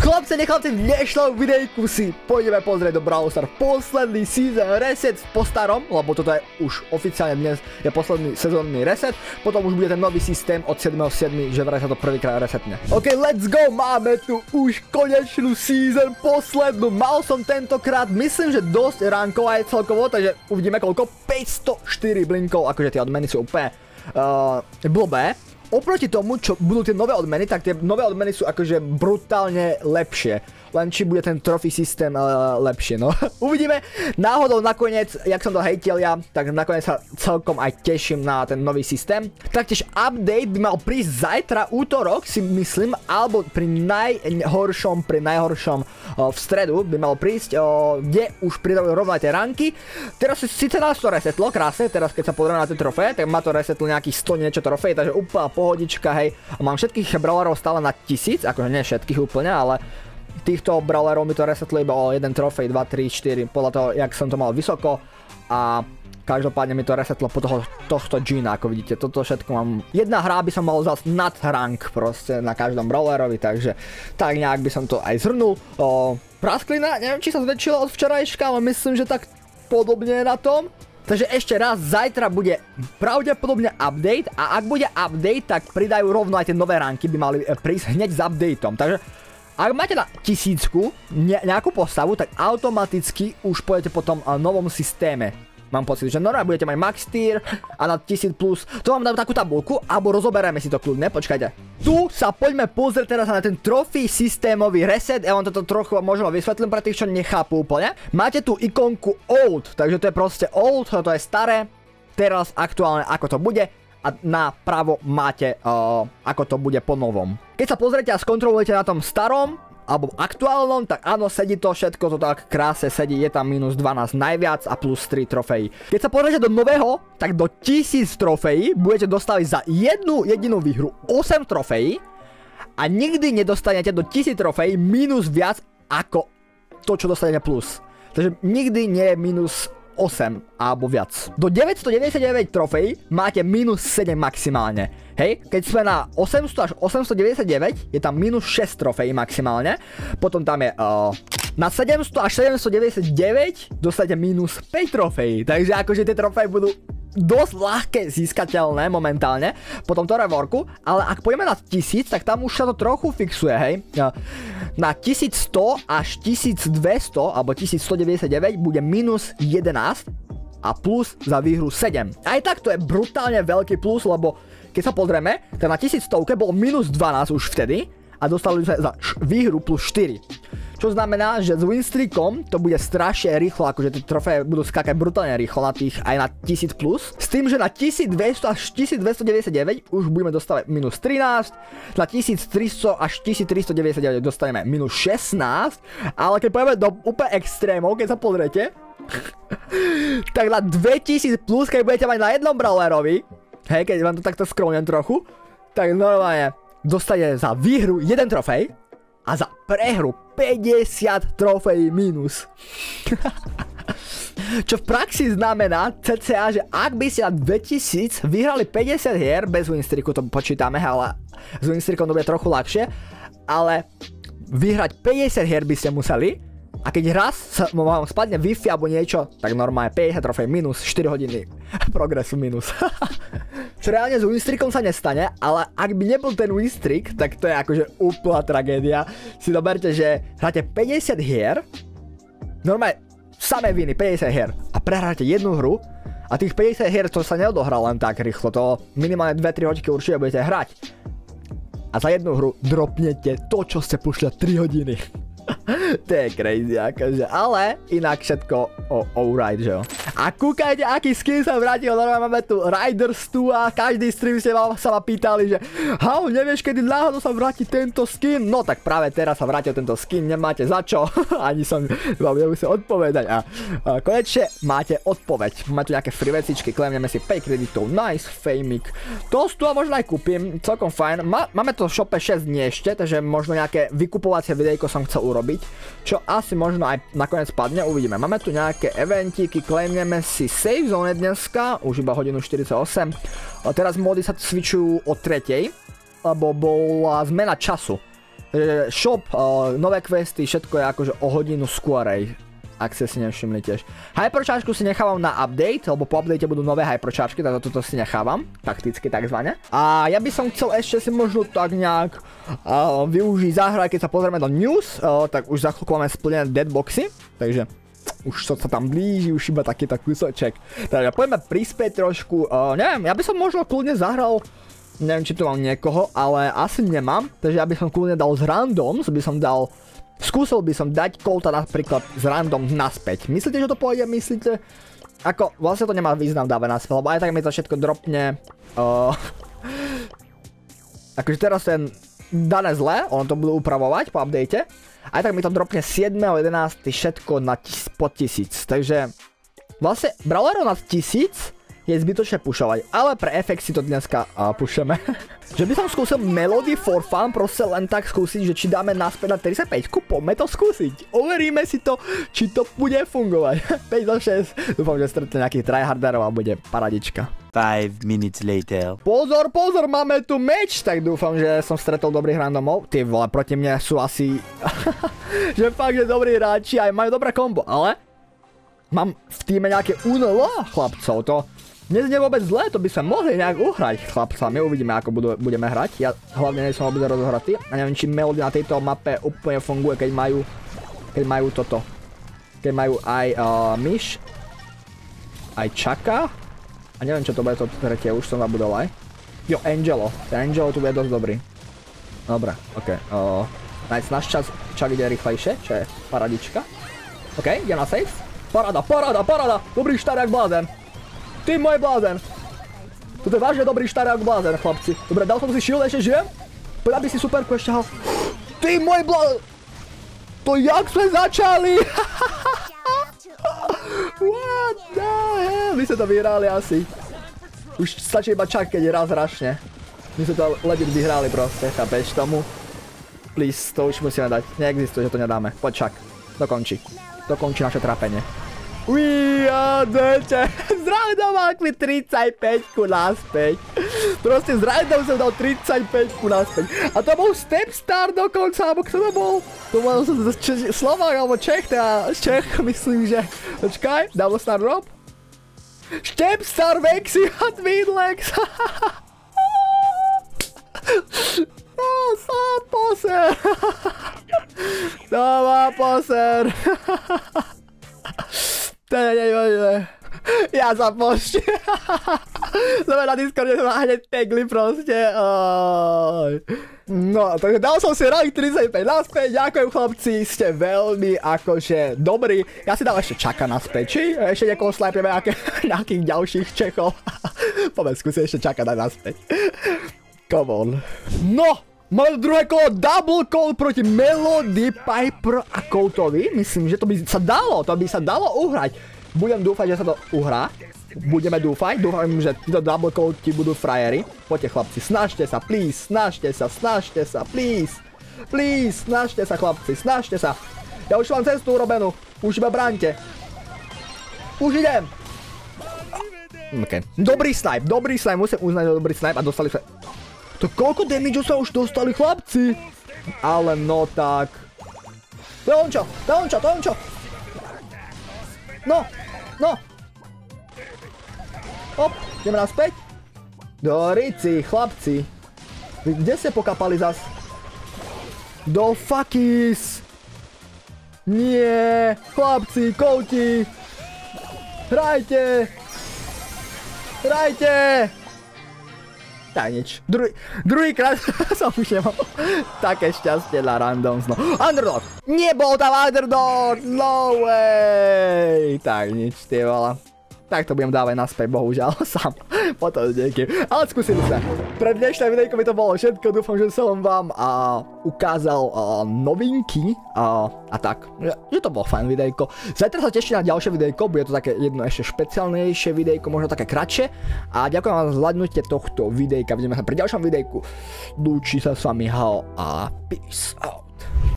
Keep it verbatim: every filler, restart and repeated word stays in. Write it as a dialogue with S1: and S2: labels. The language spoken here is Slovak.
S1: Chlapce, nechlapci, v dnešnom videjku si pôjdeme pozrieť do Brawl Stars posledný season reset po starom, lebo toto je už oficiálne dnes je posledný sezónny reset, potom už bude ten nový systém od siedmeho siedmeho že vraj sa to prvýkrát resetne. OK, let's go, máme tu už konečnú season, poslednú, mal som tentokrát, myslím, že dosť rankov aj celkovo, takže uvidíme koľko, päťstoštyri blinkov, akože tie odmeny sú úplne uh, blbé. Oproti tomu, čo budú tie nové odmeny, tak tie nové odmeny sú akože brutálne lepšie. Len či bude ten trophy systém uh, lepšie, no. Uvidíme. Náhodou nakoniec, jak som to hejtil ja, tak nakoniec sa celkom aj teším na ten nový systém. Taktiež update by mal prísť zajtra, útorok si myslím, alebo pri najhoršom, pri najhoršom uh, v stredu by mal prísť, uh, kde už pridajú rovno aj tie ranky. Teraz si, síce nás to resetlo, krásne, teraz keď sa pozrieme na tie trofeje, tak ma to resetlo nejakých sto niečo trofej, takže úplná pohodička, hej. A mám všetkých brawlerov stále na tisíc, akože nie všetkých úplne, ale týchto brawlerov mi to resetlo iba o jeden trofej, dva, tri, štyri, podľa toho, jak som to mal vysoko. A každopádne mi to resetlo po toho, tohto Gina, ako vidíte, toto všetko mám. Jedna hra by som mal zase nad rank proste na každom brawlerovi, takže tak nejak by som to aj zhrnul. O, prasklina, neviem, či sa zväčšila od včerajška, ale myslím, že tak podobne je na tom. Takže ešte raz, zajtra bude pravdepodobne update a ak bude update, tak pridajú rovno aj tie nové ranky, by mali prísť hneď s updateom. Takže ak máte na tisícku ne nejakú postavu, tak automaticky už pôjdete po tom uh, novom systéme. Mám pocit, že normálne budete mať max tier a na tisíc plus. To vám dám takú tabulku, alebo rozoberieme si to kľudne, počkajte. Tu sa poďme pozrieť teraz na ten trophy systémový reset. Ja vám toto trochu možno vysvetlím pre tých, čo nechápu úplne. Máte tu ikonku old, takže to je proste old, to je staré. Teraz aktuálne ako to bude. A napravo máte, uh, ako to bude po novom. Keď sa pozriete a skontrolujete na tom starom, alebo aktuálnom, tak áno, sedí to všetko, to tak krásne sedí, je tam minus dvanásť najviac a plus tri trofejí. Keď sa pozriete do nového, tak do tisíc trofejí budete dostávať za jednu jedinú výhru osem trofejí a nikdy nedostanete do tisíc trofejí minus viac ako to, čo dostanete plus. Takže nikdy nie je minus osem alebo viac. Do deväťstodeväťdesiatdeväť trofejí máte minus sedem maximálne. Hej, keď sme na osemsto až osemstodeväťdesiatdeväť, je tam minus šesť trofejí maximálne. Potom tam je uh, na sedemsto až sedemstodeväťdesiatdeväť dostanete minus päť trofejí. Takže akože tie trofeje budú dosť ľahké získateľné momentálne po tomto reworku, ale ak pôjdeme na tisíc, tak tam už sa to trochu fixuje, hej. Na tisícsto až tisícdvesto alebo tisícstodeväťdesiatdeväť bude minus jedenásť a plus za výhru sedem. Aj tak to je brutálne veľký plus, lebo keď sa pozrieme, tak na tisícsto bol minus dvanásť už vtedy a dostali sme za výhru plus štyri. Čo znamená, že s winstreakom to bude strašne rýchlo, akože tie trofeje budú skákať brutálne rýchlo na tých aj na tisíc plus. S tým, že na tisícdvesto až tisícdvestodeväťdesiatdeväť už budeme dostávať minus trinásť, na tisíctristo až tisíctristodeväťdesiatdeväť dostaneme minus šestnásť, ale keď pôjdeme do úplne extrémov, keď sa pozriete, tak na dvetisíc plus, keď budete mať na jednom brawlerovi, hej, keď vám to takto scrollnem trochu, tak normálne dostane za výhru jeden trofej a za prehru päťdesiat trofejí minus. Čo v praxi znamená cca, že ak by ste na dvetisíc vyhrali päťdesiat hier, bez winstreaku to počítame, ale s winstreakom to bude trochu ľahšie, ale vyhrať päťdesiat hier by ste museli a keď raz sa vám spadne Wi-Fi alebo niečo, tak normálne päťdesiat trofej minus, štyri hodiny progresu minus. Čo reálne s winstreakom sa nestane, ale ak by nebol ten winstreak, tak to je akože úplná tragédia. Si doberte, že hráte päťdesiat hier, normálne samé viny, päťdesiat hier a prehráte jednu hru a tých päťdesiat hier to sa neodohrá len tak rýchlo, to minimálne dve tri hodiny určite budete hrať. A za jednu hru dropnete to, čo ste pušli tri hodiny. To je crazy akože, ale inak všetko o alright, že jo. A kúkajte, aký skin sa vrátil, normálne máme tu Riders tu a každý stream ste vám, sa ma pýtali, že hau, nevieš, kedy náhodou sa vráti tento skin? No tak práve teraz sa vrátil tento skin, nemáte za čo, ani som vám nemusel odpovedať a, a konečne máte odpoveď. Máme tu nejaké free vecičky, klemneme si päť kreditov, nice, famik. To tu možno aj kúpim, celkom fajn. Má, máme to v shope šesť dní ešte, takže možno nejaké vykupovacie videjko som chcel urobiť, čo asi možno aj nakoniec padne, uvidíme. Máme tu nejaké eventíky, claimneme si save zone dneska, už iba hodinu štyridsaťosem. A teraz mody sa switchujú o tretej, lebo bola zmena času. Takže shop, uh, nové questy, všetko je akože o hodinu skôrej. Ak ste si nevšimli tiež. Hyperchargeku si nechávam na update, lebo po update budú nové hyperchargeky, takže toto si nechávam, takticky takzvané. A ja by som chcel ešte si možno tak nejak uh, využiť záhraj, keď sa pozrieme do news, uh, tak už za chvíľku máme splnené deadboxy, takže už to sa tam blíži, už iba takýto kúsoček. Takže poďme prispieť trošku, uh, neviem, ja by som možno kľudne zahral, neviem či tu mám niekoho, ale asi nemám, takže ja by som kľudne dal z randoms, by som dal skúsil by som dať Colta napríklad z random naspäť. Myslíte, že to pôjde? Myslíte? Ako, vlastne to nemá význam dávať naspäť, lebo aj tak mi to všetko dropne. Uh, akože teraz ten dané zle, ono to budú upravovať po update. Aj tak mi to dropne siedmeho jedenásteho všetko na tis, pod tisíc. Takže vlastne brawlerov na tisíc je zbytočné pušovať, ale pre efekt si to dneska uh, pušeme. Že by som skúsil Melody for fun, proste len tak skúsiť, že či dáme naspäť na tridsaťpäť, poďme to skúsiť. Overíme si to, či to bude fungovať. päť za šesť, dúfam, že stretne nejakých tryharderov a bude paradička.
S2: five minutes later.
S1: Pozor, pozor, máme tu meč, tak dúfam, že som stretol dobrých randomov. Ty vole, proti mne sú asi, že fakt, že dobrí hráči aj majú dobré kombo, ale mám v týme nejaké unelo chlapcov, to neznie vôbec zle, to by sa mohli nejak uhrať chlapcami, uvidíme ako budú, budeme hrať. Ja hlavne nie som vôbec rozohratý a neviem, či Melody na tejto mape úplne funguje, keď majú, keď majú toto. Keď majú aj uh, myš, aj čaka a neviem, čo to bude to tretie, už som zabudol aj. Jo, Angelo, ten Angelo tu bude dosť dobrý. Dobre, ok. Uh, nice, náš čas čak ide rýchlejšie, čo je paradička. Ok, idem na safe. Paráda, paráda, paráda, dobrý štár jak blázen. Ty môj blázen. Toto je vážne dobrý štár jak blázen, chlapci. Dobre, dal som si shield, ešte žijem? Poď, aby si superku ešte hal. Ty môj blázen. To jak sme začali? What the hell? My sme to vyhrali asi. Už stačí iba čak, keď je raz rašne. My sme to legit vyhrali proste, chápeš tomu? Please, to už musíme dať. Neexistuje, že to nedáme. Poď čak. Dokončí. Dokončí naše trápenie. We are the champions. Z random mi tridsaťpäťku naspäť. Proste z random som dal tridsaťpäťku naspäť. A to bol Stepstar dokonca, alebo kto to bol? To bol Slovák alebo Čech, teda Čech, myslím, že... Počkaj, Double Star Rob? Stepstar Vexy a Twinlex. No, sám poser. Doma poser. Ja sa pošti. Sme na Discorde ma hneď tagli proste. No, takže dal som si rank tridsaťpäť naspäť. Ďakujem chlapci, ste veľmi akože dobrí. Ja si dám ešte čaka naspäť, či? Ešte niekoho slajpieme nejakých ďalších Čechov. Poďme skúsiť ešte čaka dať naspäť. Come on. No! Máme druhé kolo double call proti Melody, Piper a Coltovi. Myslím, že to by sa dalo, to by sa dalo uhrať. Budem dúfať, že sa to uhrá. Budeme dúfať, dúfam, že títo double call ti budú frajeri. Poďte chlapci, snažte sa, please, snažte sa, snažte sa, please. Please, snažte sa chlapci, snažte sa. Ja už mám cestu urobenú, už iba bránte. Už idem. OK, dobrý snipe, dobrý snipe, musím uznať dobrý snipe a dostali sa... To koľko damage sa už dostali chlapci? Ale no tak. To je ončo, to je ončo, to je ončo. No, no. Hop, ideme naspäť. Do rici, chlapci. Kde ste pokapali zas? Do fuckis. Nie, chlapci, kouti. Hrajte. Hrajte. Tak nič. Druhý, druhýkrát som už nemal také šťastie na randoms, no. Underdog! Nebol tam underdog! No way! Tak nič, tie vola. Tak to budem dávať naspäť, bohužiaľ, sám. Potom niekým. Ale skúsili sa. Pre dnešné videjko by to bolo všetko. Dúfam, že som vám uh, ukázal uh, novinky uh, a tak. Že to bolo fajn videjko. Zajtra sa teším na ďalšie videjko. Bude to také jedno ešte špeciálnejšie videjko, možno také kratšie. A ďakujem vám za zhľadnutie tohto videjka. Vidíme sa pri ďalšom videjku. Lúči sa s vami Hao a peace out.